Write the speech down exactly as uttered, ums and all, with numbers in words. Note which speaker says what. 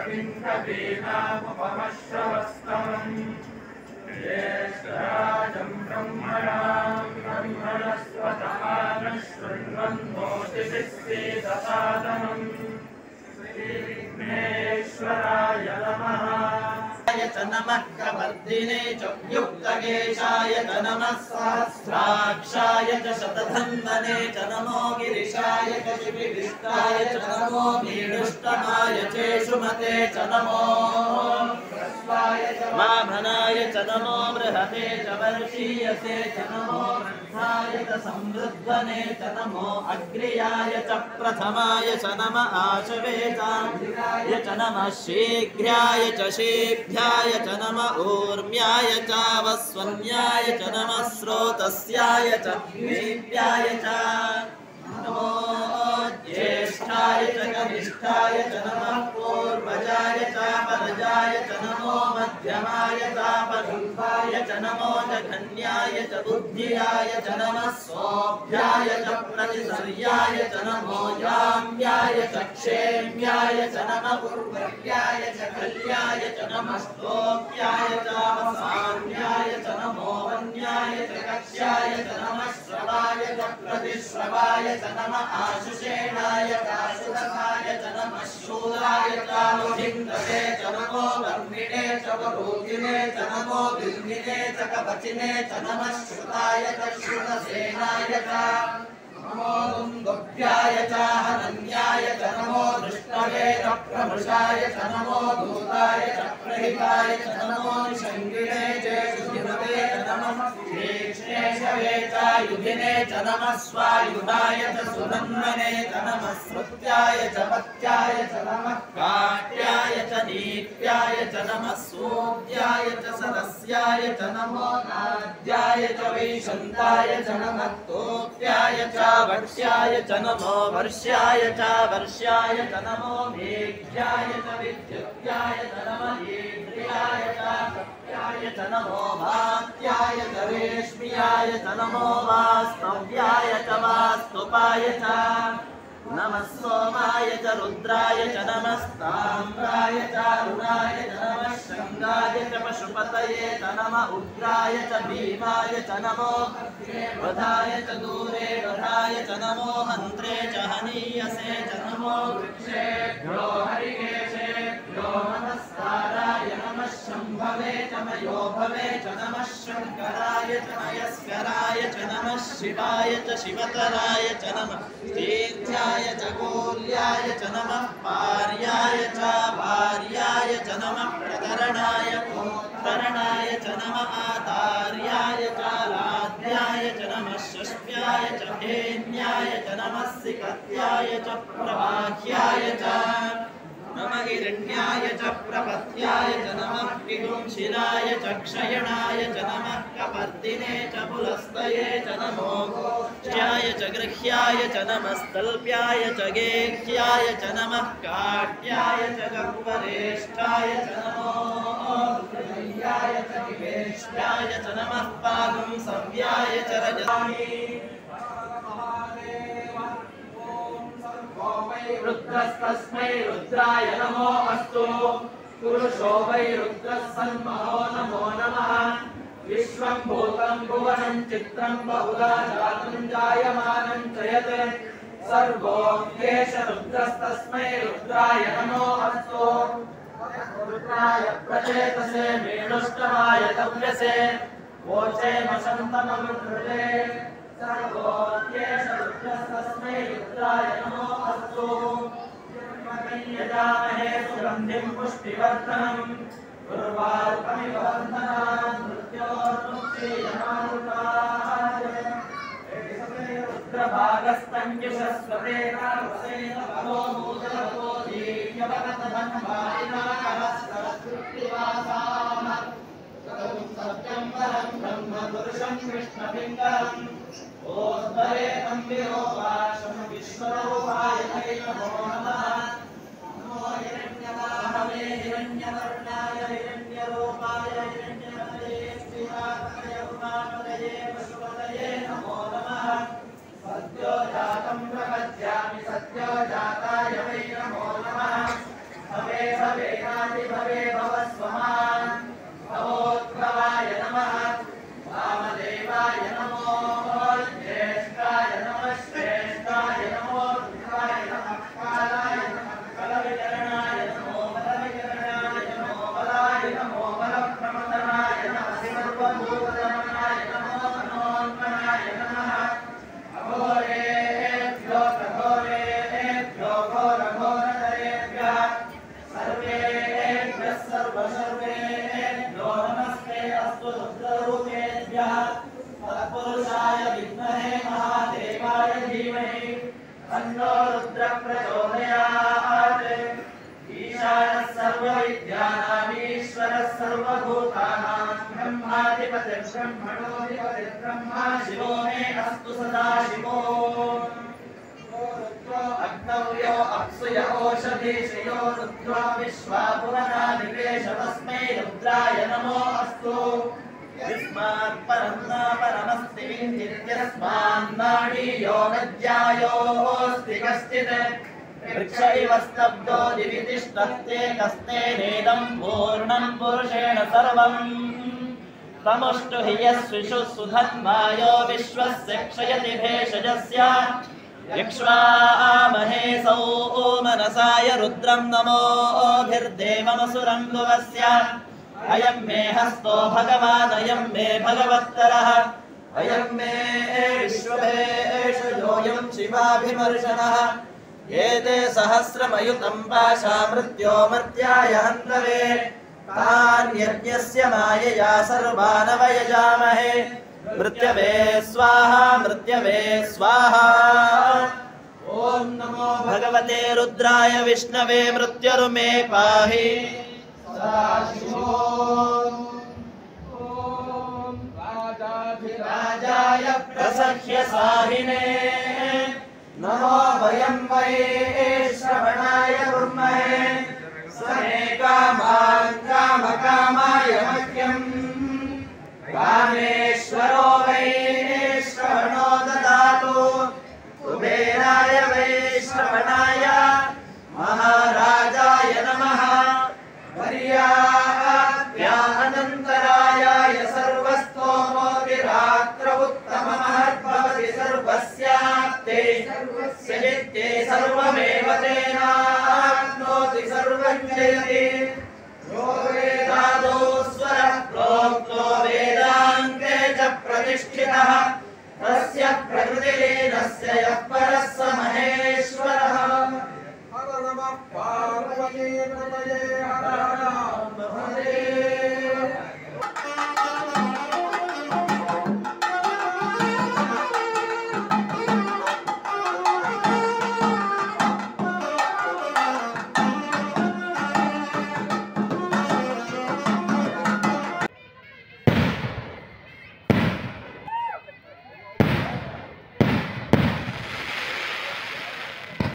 Speaker 1: कवीनामुपमश्रवस्तमम् ज्येष्ठराजं ब्रह्मणां ब्रह्मणस्पतः शृण्वन्नोतिभिस्सीदसादनम् श्रीविघ्नेश्वराय नमः। नमः कवर्धिने च युक्तकेशाय च नमः सहस्राक्षाय च शतधन्वने च नमो गिरिशाय च शिविविष्टाय च नमो मीडुष्टमाय चेषुमते च नमो वामनाय च नमो बृहते च वर्षीयसे च नमो वृद्धाय च संवृद्धने च नमो अग्र्याय च प्रथमाय च नम आशवेताय च नमः शीघ्राय च शीभ्याय च नम ऊर्म्याय च वस्वन्याय च नमः स्रोतस्याय च वीर्याय च नमो ज्येष्ठाय च कनिष्ठाय च नमः पूर्वजाय च परजाय च नमो मध्यमाय च पशुभाय च नमो जघन्याय च बुद्धियाय च नमः सोऽभ्याय च प्रतिसर्याय च नमो याम्याय च क्षेम्याय च नमः पूर्वर्याय च कल्याय च नमः स्तोभ्याय च वसाम्याय च नमो वन्याय च कक्ष्याय च नमः श्रवाय च प्रतिश्रवाय च नमः आशुषेणाय काशुरथाय च नमः शूराय च लोहिन्दवे च नमो वर्मिणे च वरोगिणे च नमो बिल्मिने च कवचिने च नमः श्रुताय च श्रुतसेनाय च नमो दुन्दुभ्याय च हनन्याय च नमो दृष्टवे च प्रमृषाय च नमो दूताय च प्रहिताय च नमो निषङ्गिणे च सुधिमते च नमः श्रेष्ठेशवे च युधिने च नमः स्वायुधाय च सुधन्वने च नमः श्रुत्याय च पत्याय च नमः काट्याय च नीत्याय च नमः सूद्याय च सरस्याय च नमो नाद्याय च वैशन्ताय च नमः तोप्याय च वर्ष्याय च नमो वर्ष्याय च वर्ष्याय च नमो मेघ्याय च विद्युत्याय च नमः ईन्द्रियाय च सत्याय च नमो भात्याय च रेश्म्याय च नमो वास्तव्याय च वास्तुपाय च नमः सोमाय च रुद्राय च नमः ताम्राय च अरुणाय च नमः शृङ्गाय च पशुपतये च नमः उग्राय च भीमाय च नमो वधाय च दूरे वधाय च नमो हन्त्रे च हनीयसे च नमो वृक्षेभ्यो हरिकेशेभ्यो नमस्काराय नमः शम्भवे च मयोभवे च नमः शङ्कराय च मयस्कराय च नमः शिवाय च शिवतराय च नमः तीर्थ्याय च गोल्याय च नमः पार्याय च भार्याय च नमः प्रतरणाय कोत्तरणाय च नमः आधार्याय च लाध्याय च नमः षष्ट्याय च धेन्याय च नमः सिकत्याय च प्रवाह्याय च नमः हिरण्याय च प्रपत्याय च नमः पिगुंशिलाय च क्षयणाय च नमः कपर्दिने च पुलस्तये च नमो गोष्ट्याय च गृह्याय च नमः स्तल्प्याय च गेह्याय च नमः काट्याय च गर्वरेष्ठाय च नमो हृदयाय च निवेष्ट्याय च नमः पागुंसव्याय च रजतानि रुद्रस्तस्मै रुद्राय नमो अस्तु पुरुषो वै रुद्रः सन्महो नमो नमः विश्वं भूतं भुवनं चित्रं बहुधा जातं जायमानं च यत् सर्वोऽप्येष रुद्रस्तस्मै रुद्राय नमो अस्तु रुद्राय प्रचेतसे मेणुष्टमाय तव्यसे वोचे वसन्तममृते सर्वोऽप्येष रुद्रस्तस्मै रुद्राय नमो अस्तु यजामहे सुगन्धिं पुष्टिवर्धनम् उर्वारुकमिव बन्धनान् मृत्योर्मुक्षीयमारुताय रुद्रभागस्तञ्जुषस्वते नामसेन भवो मूलतो दीर्घवतधन्वारिणाकरस्तरतृप्तिवासाः सत्यं परं ब्रह्म पुरुषं कृष्णपिङ्गलम् ओद्धरे तं विरोपाशं विश्वरूपाय नमो नमः नमो हिरण्यवाहवे हिरण्यवर्णाय हिरण्यरूपाय हिरण्यपतये श्रीरामपतये उमापतये पशुपतये नमो नमः सद्यो जातं प्रपद्यामि सद्यो जाताय वै नमो नमः भवे भवे सर्वसर्वेभ्यो नमस्ते अस्तु रुद्ररूपेभ्यः तत्पुरुषाय विद्महे महादेवाय धीमहि तन्नो रुद्रः प्रचोदयात् ईशानः सर्वविद्यानाम् ईश्वरः सर्वभूतानां ब्रह्माधिपतिः ब्रह्मणोऽधिपतिः ब्रह्मा शिवो मे अस्तु सदा शिवो अग्नव्यो अप्सुय ओषधीशयो रुद्रो विश्वा पुरना निवेश तस्मै रुद्राय नमो अस्तु यस्मात् परं न परमस्ति किञ्चित्यस्मान्नाडीयो नज्यायोऽस्ति कश्चित् वृक्ष इव स्तब्धो दिवि तिष्ठत्ते कस्तेनेदं पूर्णं पुरुषेण सर्वम् तमुष्टु हि यस्विषु सुधन्वायो विश्वस्य क्षयति भेषजस्य यक्ष्वामहे सौमनसाय रुद्रं नमोभिर्देवमसुरं भुवस्य अयं मे हस्तो भगवान् अयं मे भगवत्तरः अयं मे विश्वभेषजोऽयं शिवाभिमर्शनः एते सहस्रमयुतं पाशा मृत्यो मर्त्याय हन्तवे तान् यज्ञस्य मायया सर्वानवयजामहे मृत्यवे स्वाहा मृत्यवे स्वाहा ओम नमो भगवते रुद्राय विष्णवे मृत्युर्मे पाहि सदाशिवो ओम राजाधिराजाय प्रसह्य साहिने नमो वयं वै श्रवणाय कुर्महे समे कामान् कामकामाय मह्यम् कामेश्वरो वै श्रवणो ददातु कुबेराय वै श्रवणाय महाराजाय नमः वर्याप्यानन्तरायाय सर्वस्तोमोऽतिरात्र उत्तममहद्भवति सर्वस्याप्ते सर्वस्यजित्ते सर्वमेव तेनाप्नोति सर्वं जयति यो वेदादो स्वरः प्रोक्तो वेदान्ते च प्रतिष्ठितः तस्य प्रकृतिलीनस्य यः परः स महेश्वरः हर नमः पार्वतीपतये हर हर महादेव